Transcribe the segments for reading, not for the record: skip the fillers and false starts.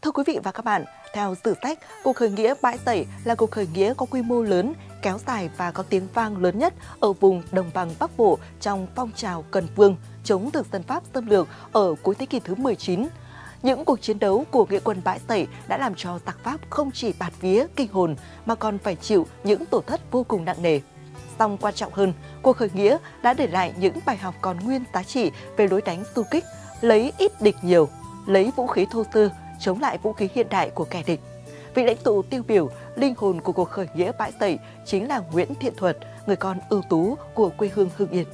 Thưa quý vị và các bạn, theo sử sách, cuộc khởi nghĩa Bãi Sẩy là cuộc khởi nghĩa có quy mô lớn, kéo dài và có tiếng vang lớn nhất ở vùng đồng bằng Bắc Bộ trong phong trào Cần Vương chống thực dân Pháp xâm lược ở cuối thế kỷ thứ 19. Những cuộc chiến đấu của nghĩa quân Bãi Sẩy đã làm cho giặc Pháp không chỉ bạt vía kinh hồn mà còn phải chịu những tổn thất vô cùng nặng nề. Song quan trọng hơn, cuộc khởi nghĩa đã để lại những bài học còn nguyên giá trị về lối đánh xung kích, lấy ít địch nhiều, lấy vũ khí thô sơ chống lại vũ khí hiện đại của kẻ địch. Vị lãnh tụ tiêu biểu, linh hồn của cuộc khởi nghĩa Bãi Sẩy chính là Nguyễn Thiện Thuật, người con ưu tú của quê hương Hưng Yên.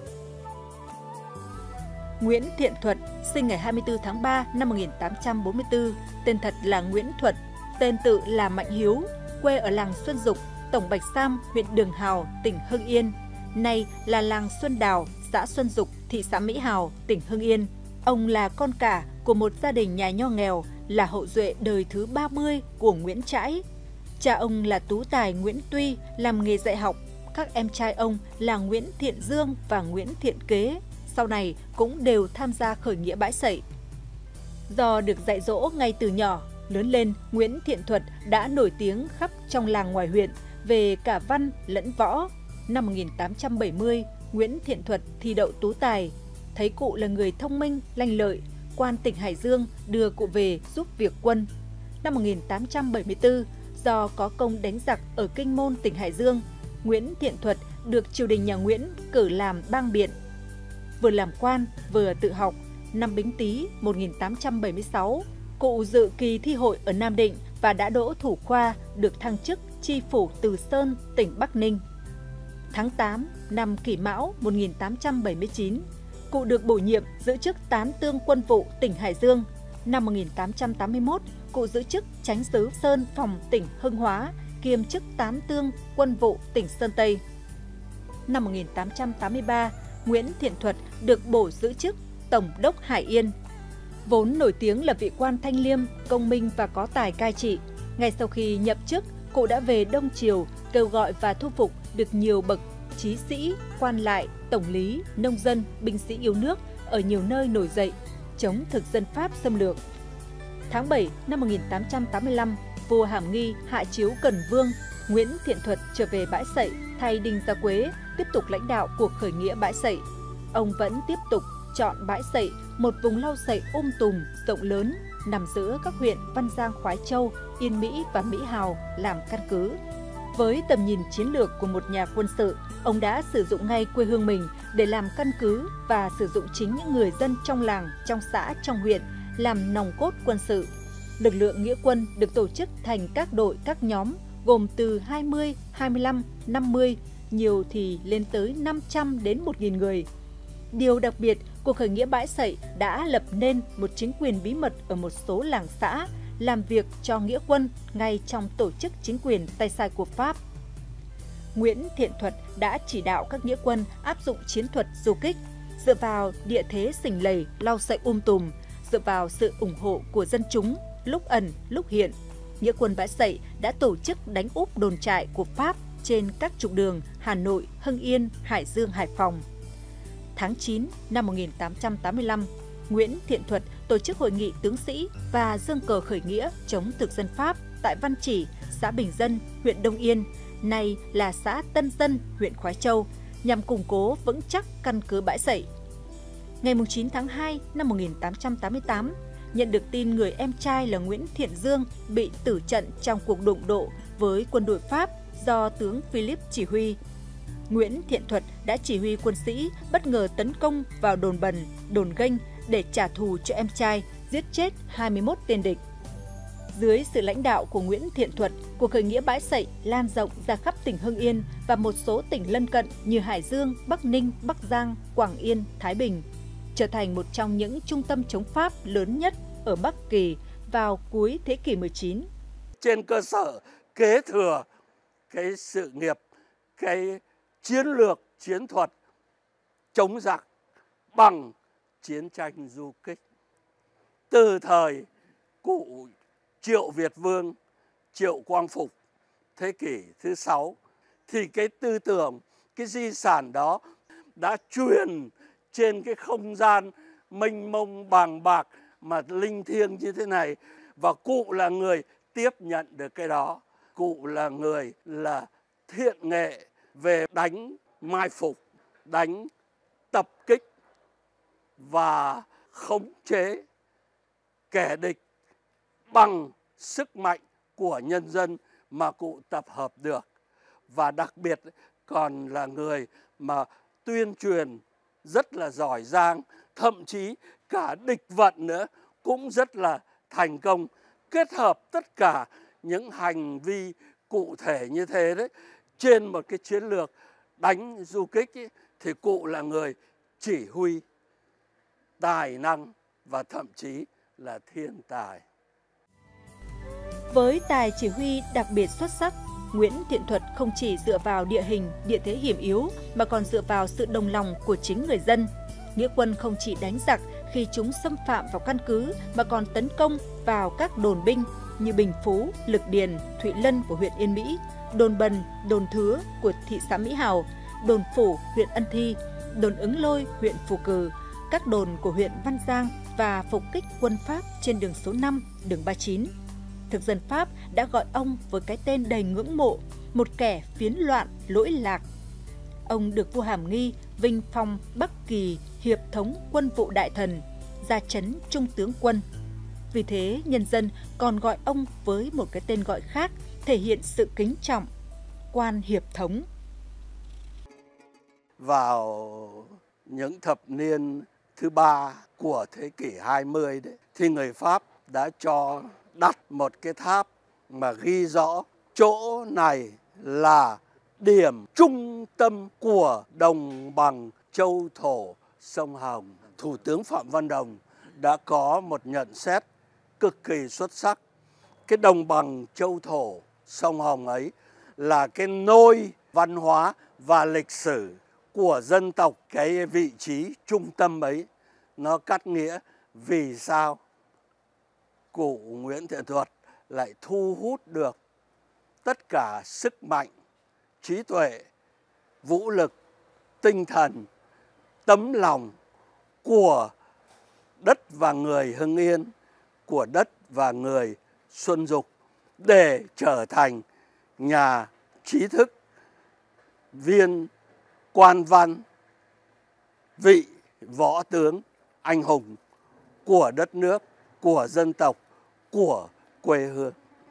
Nguyễn Thiện Thuật sinh ngày 24 tháng 3 năm 1844, tên thật là Nguyễn Thuật, tên tự là Mạnh Hiếu, quê ở làng Xuân Dục, tổng Bạch Sam, huyện Đường Hào, tỉnh Hưng Yên. Nay là làng Xuân Đào, xã Xuân Dục, thị xã Mỹ Hào, tỉnh Hưng Yên. Ông là con cả của một gia đình nhà nho nghèo, là hậu duệ đời thứ 30 của Nguyễn Trãi. Cha ông là tú tài Nguyễn Tuy, làm nghề dạy học. Các em trai ông là Nguyễn Thiện Dương và Nguyễn Thiện Kế, sau này cũng đều tham gia khởi nghĩa Bãi Sẩy. Do được dạy dỗ ngay từ nhỏ, lớn lên Nguyễn Thiện Thuật đã nổi tiếng khắp trong làng ngoài huyện về cả văn lẫn võ. Năm 1870, Nguyễn Thiện Thuật thi đậu tú tài. Thấy cụ là người thông minh, lanh lợi, quan tỉnh Hải Dương đưa cụ về giúp việc quân. Năm 1874, do có công đánh giặc ở Kinh Môn, tỉnh Hải Dương, Nguyễn Thiện Thuật được triều đình nhà Nguyễn cử làm bang biện. Vừa làm quan, vừa tự học, năm Bính Tý 1876, cụ dự kỳ thi hội ở Nam Định và đã đỗ thủ khoa, được thăng chức tri phủ Từ Sơn, tỉnh Bắc Ninh. Tháng 8 năm Kỷ Mão 1879, cụ được bổ nhiệm giữ chức Tán Tương Quân vụ tỉnh Hải Dương. Năm 1881, cụ giữ chức Chánh xứ Sơn Phòng tỉnh Hưng Hóa, kiêm chức Tán Tương Quân vụ tỉnh Sơn Tây. Năm 1883, Nguyễn Thiện Thuật được bổ giữ chức Tổng đốc Hải Yên. Vốn nổi tiếng là vị quan thanh liêm, công minh và có tài cai trị. Ngay sau khi nhậm chức, cụ đã về Đông Triều kêu gọi và thu phục được nhiều bậc trí sĩ, quan lại, tổng lý, nông dân, binh sĩ yêu nước ở nhiều nơi nổi dậy, chống thực dân Pháp xâm lược. Tháng 7 năm 1885, vua Hàm Nghi hạ chiếu Cần Vương, Nguyễn Thiện Thuật trở về Bãi Sẩy thay Đinh Gia Quế tiếp tục lãnh đạo cuộc khởi nghĩa Bãi Sẩy. Ông vẫn tiếp tục chọn Bãi Sẩy, một vùng lau sậy tùm, rộng lớn, nằm giữa các huyện Văn Giang, Khoái Châu, Yên Mỹ và Mỹ Hào làm căn cứ. Với tầm nhìn chiến lược của một nhà quân sự, ông đã sử dụng ngay quê hương mình để làm căn cứ và sử dụng chính những người dân trong làng, trong xã, trong huyện làm nòng cốt quân sự. Lực lượng nghĩa quân được tổ chức thành các đội, các nhóm gồm từ 20, 25, 50, nhiều thì lên tới 500 đến 1.000 người. Điều đặc biệt, cuộc khởi nghĩa Bãi Sẩy đã lập nên một chính quyền bí mật ở một số làng xã, làm việc cho nghĩa quân ngay trong tổ chức chính quyền tay sai của Pháp. Nguyễn Thiện Thuật đã chỉ đạo các nghĩa quân áp dụng chiến thuật du kích, dựa vào địa thế xình lầy, lau sậy tùm, dựa vào sự ủng hộ của dân chúng, lúc ẩn, lúc hiện. Nghĩa quân Bãi Sẩy đã tổ chức đánh úp đồn trại của Pháp trên các trục đường Hà Nội, Hưng Yên, Hải Dương, Hải Phòng. Tháng 9 năm 1885, Nguyễn Thiện Thuật tổ chức hội nghị tướng sĩ và giương cờ khởi nghĩa chống thực dân Pháp tại Văn Chỉ, xã Bình Dân, huyện Đông Yên, nay là xã Tân Dân, huyện Khoái Châu, nhằm củng cố vững chắc căn cứ Bãi Sẩy. Ngày 9 tháng 2 năm 1888, nhận được tin người em trai là Nguyễn Thiện Dương bị tử trận trong cuộc đụng độ với quân đội Pháp do tướng Philip chỉ huy. Nguyễn Thiện Thuật đã chỉ huy quân sĩ bất ngờ tấn công vào đồn Bần, đồn Ganh để trả thù cho em trai, giết chết 21 tên địch. Dưới sự lãnh đạo của Nguyễn Thiện Thuật, cuộc khởi nghĩa Bãi Sẩy lan rộng ra khắp tỉnh Hưng Yên và một số tỉnh lân cận như Hải Dương, Bắc Ninh, Bắc Giang, Quảng Yên, Thái Bình, trở thành một trong những trung tâm chống Pháp lớn nhất ở Bắc Kỳ vào cuối thế kỷ 19. Trên cơ sở kế thừa cái sự nghiệp, cái chiến lược, chiến thuật chống giặc bằng chiến tranh du kích. Từ thời cụ Triệu Việt Vương, Triệu Quang Phục, thế kỷ thứ 6, thì cái tư tưởng, cái di sản đó đã truyền trên cái không gian mênh mông bàng bạc mà linh thiêng như thế này, và cụ là người tiếp nhận được cái đó. Cụ là người là thiện nghệ về đánh mai phục, đánh tập kích và khống chế kẻ địch bằng sức mạnh của nhân dân mà cụ tập hợp được. Và đặc biệt còn là người mà tuyên truyền rất là giỏi giang, thậm chí cả địch vận nữa cũng rất là thành công. Kết hợp tất cả những hành vi cụ thể như thế đấy, trên một cái chiến lược đánh du kích ấy, thì cụ là người chỉ huy tài năng và thậm chí là thiên tài. Với tài chỉ huy đặc biệt xuất sắc, Nguyễn Thiện Thuật không chỉ dựa vào địa hình, địa thế hiểm yếu mà còn dựa vào sự đồng lòng của chính người dân. Nghĩa quân không chỉ đánh giặc khi chúng xâm phạm vào căn cứ mà còn tấn công vào các đồn binh như Bình Phú, Lực Điền, Thụy Lân của huyện Yên Mỹ, đồn Bần, đồn Thứa của thị xã Mỹ Hào, đồn Phủ, huyện Ân Thi, đồn Ứng Lôi, huyện Phù Cừ, các đồn của huyện Văn Giang và phục kích quân Pháp trên đường số 5, đường 39. Thực dân Pháp đã gọi ông với cái tên đầy ngưỡng mộ, một kẻ phiến loạn, lỗi lạc. Ông được vua Hàm Nghi vinh phong Bắc Kỳ Hiệp thống quân vụ đại thần, gia chấn trung tướng quân. Vì thế, nhân dân còn gọi ông với một cái tên gọi khác, thể hiện sự kính trọng, quan hiệp thống. Vào những thập niên thứ 3 của thế kỷ 20 đấy, thì người Pháp đã cho đặt một cái tháp mà ghi rõ chỗ này là điểm trung tâm của đồng bằng châu thổ sông Hồng. Thủ tướng Phạm Văn Đồng đã có một nhận xét cực kỳ xuất sắc. Cái đồng bằng châu thổ sông Hồng ấy là cái nôi văn hóa và lịch sử của dân tộc. Cái vị trí trung tâm ấy nó cắt nghĩa vì sao cụ Nguyễn Thiện Thuật lại thu hút được tất cả sức mạnh, trí tuệ, vũ lực, tinh thần, tấm lòng của đất và người Hưng Yên, của đất và người Xuân Dục để trở thành nhà trí thức, viên quan văn, vị võ tướng anh hùng của đất nước, của dân tộc, của quê hương.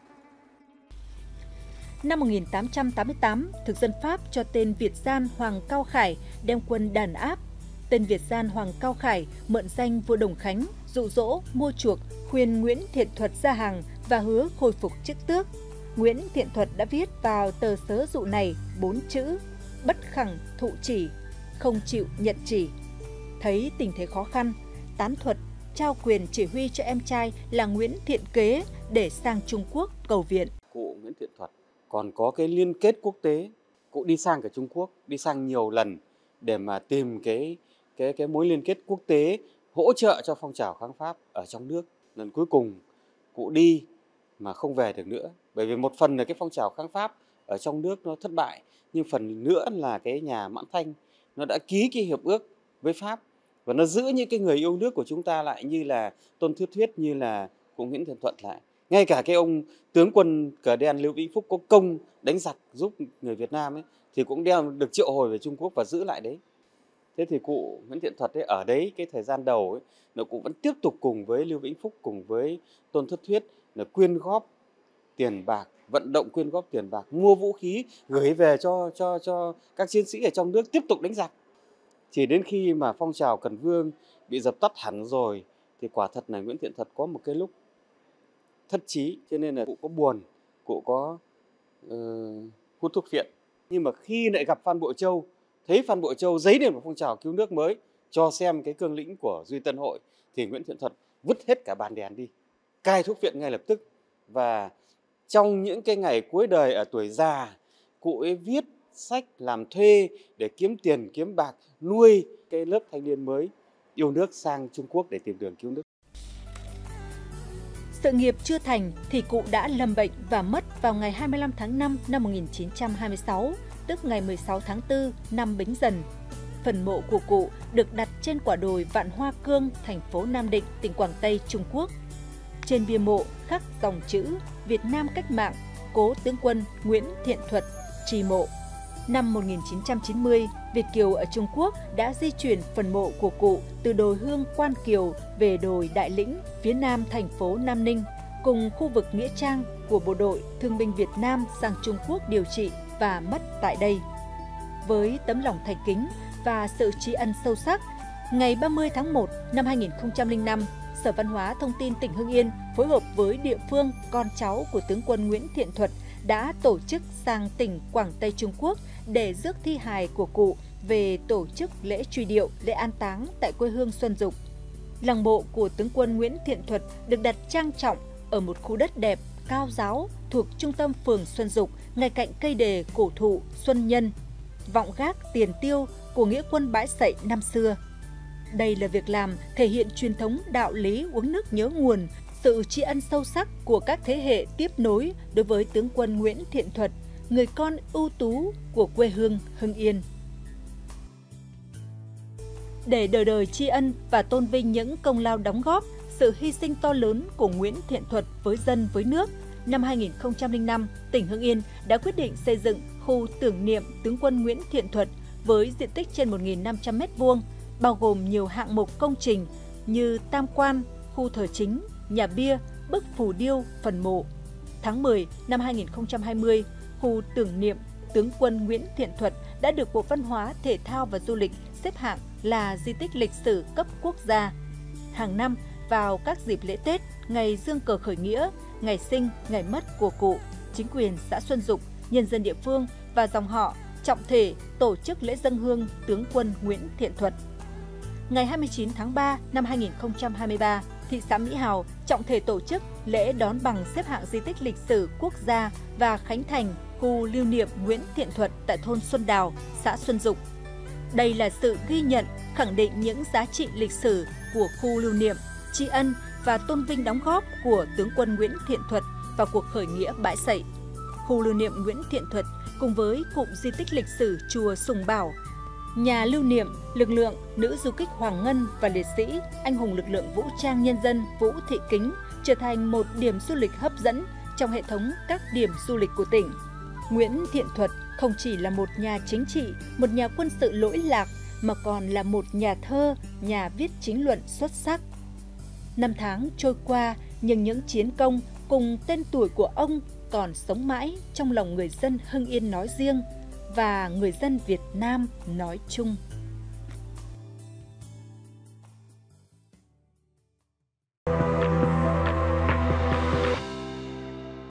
Năm 1888, thực dân Pháp cho tên Việt gian Hoàng Cao Khải đem quân đàn áp. Tên Việt gian Hoàng Cao Khải mượn danh vua Đồng Khánh, dụ dỗ, mua chuộc, khuyên Nguyễn Thiện Thuật ra hàng và hứa khôi phục chức tước. Nguyễn Thiện Thuật đã viết vào tờ sớ dụ này 4 chữ: bất khẳng thụ chỉ, không chịu nhận chỉ. Thấy tình thế khó khăn, tán Thuật trao quyền chỉ huy cho em trai là Nguyễn Thiện Kế để sang Trung Quốc cầu viện. Cụ Nguyễn Thiện Thuật còn có cái liên kết quốc tế, cụ đi sang cả Trung Quốc, đi sang nhiều lần để mà tìm cái mối liên kết quốc tế hỗ trợ cho phong trào kháng Pháp ở trong nước. Lần cuối cùng cụ đi mà không về được nữa, bởi vì một phần là cái phong trào kháng Pháp ở trong nước nó thất bại, nhưng phần nữa là cái nhà Mãn Thanh nó đã ký cái hiệp ước với Pháp và nó giữ những cái người yêu nước của chúng ta lại, như là Tôn Thuyết Thuyết, như là cụ Nguyễn Thiện Thuật lại. Ngay cả cái ông tướng quân cờ đen Lưu Vĩnh Phúc có công đánh giặc giúp người Việt Nam ấy, thì cũng được triệu hồi về Trung Quốc và giữ lại đấy. Thế thì cụ Nguyễn Thiện Thuật ấy, ở đấy cái thời gian đầu ấy, nó cũng vẫn tiếp tục cùng với Lưu Vĩnh Phúc, cùng với Tôn Thất Thuyết là quyên góp tiền bạc, vận động quyên góp tiền bạc, mua vũ khí gửi về cho các chiến sĩ ở trong nước tiếp tục đánh giặc. Chỉ đến khi mà phong trào Cần Vương bị dập tắt hẳn rồi thì quả thật là Nguyễn Thiện Thuật có một cái lúc thất trí, cho nên là cụ có buồn, cụ có hút thuốc phiện. Nhưng mà khi lại gặp Phan Bội Châu, thấy Phan Bội Châu dấy lên một phong trào cứu nước mới, cho xem cái cương lĩnh của Duy Tân Hội, thì Nguyễn Thiện Thuật vứt hết cả bàn đèn đi, cai thuốc phiện ngay lập tức. Và trong những cái ngày cuối đời ở tuổi già, cụ ấy viết sách làm thuê để kiếm tiền kiếm bạc nuôi cái lớp thanh niên mới yêu nước sang Trung Quốc để tìm đường cứu nước. Sự nghiệp chưa thành thì cụ đã lâm bệnh và mất vào ngày 25 tháng 5 năm 1926, tức ngày 16 tháng 4 năm Bính Dần. Phần mộ của cụ được đặt trên quả đồi Vạn Hoa Cương, thành phố Nam Định, tỉnh Quảng Tây, Trung Quốc. trên bia mộ khắc dòng chữ Việt Nam cách mạng, cố tướng quân Nguyễn Thiện Thuật, tri mộ. Năm 1990, Việt kiều ở Trung Quốc đã di chuyển phần mộ của cụ từ đồi Hương Quan Kiều về đồi Đại Lĩnh, phía nam thành phố Nam Ninh, cùng khu vực nghĩa trang của Bộ đội Thương binh Việt Nam sang Trung Quốc điều trị và mất tại đây. Với tấm lòng thành kính và sự tri ân sâu sắc, ngày 30 tháng 1 năm 2005, Sở Văn hóa Thông tin tỉnh Hưng Yên phối hợp với địa phương con cháu của tướng quân Nguyễn Thiện Thuật đã tổ chức sang tỉnh Quảng Tây Trung Quốc để rước thi hài của cụ về tổ chức lễ truy điệu, lễ an táng tại quê hương Xuân Dục. Lăng mộ của tướng quân Nguyễn Thiện Thuật được đặt trang trọng ở một khu đất đẹp, cao ráo thuộc trung tâm phường Xuân Dục, ngay cạnh cây đề cổ thụ Xuân Nhân, vọng gác tiền tiêu của nghĩa quân bãi sậy năm xưa. Đây là việc làm thể hiện truyền thống đạo lý uống nước nhớ nguồn, sự tri ân sâu sắc của các thế hệ tiếp nối đối với tướng quân Nguyễn Thiện Thuật, người con ưu tú của quê hương Hưng Yên. Để đời đời tri ân và tôn vinh những công lao đóng góp, sự hy sinh to lớn của Nguyễn Thiện Thuật với dân với nước, năm 2005, tỉnh Hưng Yên đã quyết định xây dựng khu tưởng niệm tướng quân Nguyễn Thiện Thuật với diện tích trên 1.500 m², bao gồm nhiều hạng mục công trình như tam quan, khu thờ chính, nhà bia, bức phù điêu, phần mộ. Tháng 10 năm 2020, khu tưởng niệm tướng quân Nguyễn Thiện Thuật đã được Bộ Văn hóa, Thể thao và Du lịch xếp hạng là di tích lịch sử cấp quốc gia. Hàng năm, vào các dịp lễ Tết, ngày dương cờ khởi nghĩa, ngày sinh, ngày mất của cụ, chính quyền xã Xuân Dục, nhân dân địa phương và dòng họ trọng thể tổ chức lễ dâng hương tướng quân Nguyễn Thiện Thuật. Ngày 29 tháng 3 năm 2023, thị xã Mỹ Hào trọng thể tổ chức lễ đón bằng xếp hạng di tích lịch sử quốc gia và khánh thành khu lưu niệm Nguyễn Thiện Thuật tại thôn Xuân Đào, xã Xuân Dục. Đây là sự ghi nhận, khẳng định những giá trị lịch sử của khu lưu niệm, tri ân và tôn vinh đóng góp của tướng quân Nguyễn Thiện Thuật vào cuộc khởi nghĩa bãi sậy. Khu lưu niệm Nguyễn Thiện Thuật cùng với cụm di tích lịch sử chùa Sùng Bảo, nhà lưu niệm lực lượng nữ du kích Hoàng Ngân và liệt sĩ anh hùng lực lượng vũ trang nhân dân Vũ Thị Kính trở thành một điểm du lịch hấp dẫn trong hệ thống các điểm du lịch của tỉnh. Nguyễn Thiện Thuật không chỉ là một nhà chính trị, một nhà quân sự lỗi lạc, mà còn là một nhà thơ, nhà viết chính luận xuất sắc. Năm tháng trôi qua, nhưng những chiến công cùng tên tuổi của ông còn sống mãi trong lòng người dân Hưng Yên nói riêng và người dân Việt Nam nói chung.